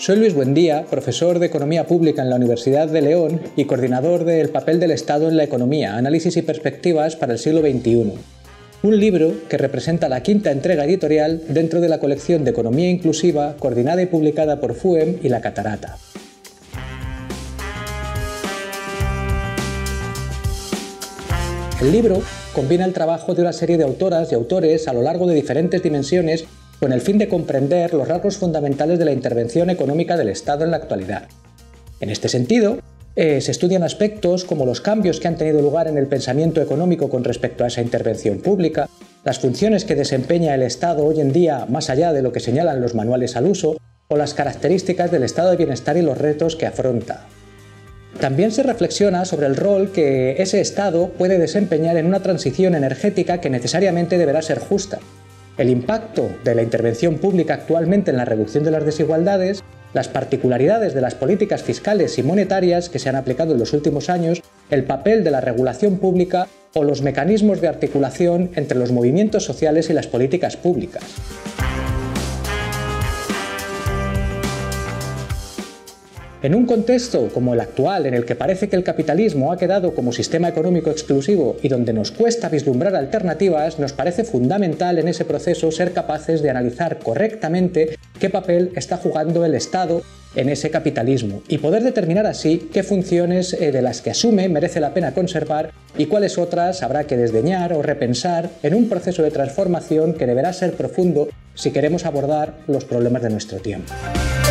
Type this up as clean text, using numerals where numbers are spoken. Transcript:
Soy Luis Buendía, profesor de Economía Pública en la Universidad de León y coordinador del papel del Estado en la economía, análisis y perspectivas para el siglo XXI. Un libro que representa la quinta entrega editorial dentro de la colección de Economía Inclusiva, coordinada y publicada por FUEM y La Catarata. El libro combina el trabajo de una serie de autoras y autores a lo largo de diferentes dimensiones con el fin de comprender los rasgos fundamentales de la intervención económica del Estado en la actualidad. En este sentido, se estudian aspectos como los cambios que han tenido lugar en el pensamiento económico con respecto a esa intervención pública, las funciones que desempeña el Estado hoy en día más allá de lo que señalan los manuales al uso, o las características del estado de bienestar y los retos que afronta. También se reflexiona sobre el rol que ese Estado puede desempeñar en una transición energética que necesariamente deberá ser justa, el impacto de la intervención pública actualmente en la reducción de las desigualdades, las particularidades de las políticas fiscales y monetarias que se han aplicado en los últimos años, el papel de la regulación pública o los mecanismos de articulación entre los movimientos sociales y las políticas públicas. En un contexto como el actual, en el que parece que el capitalismo ha quedado como sistema económico exclusivo y donde nos cuesta vislumbrar alternativas, nos parece fundamental en ese proceso ser capaces de analizar correctamente qué papel está jugando el Estado en ese capitalismo y poder determinar así qué funciones de las que asume merece la pena conservar y cuáles otras habrá que desdeñar o repensar en un proceso de transformación que deberá ser profundo si queremos abordar los problemas de nuestro tiempo.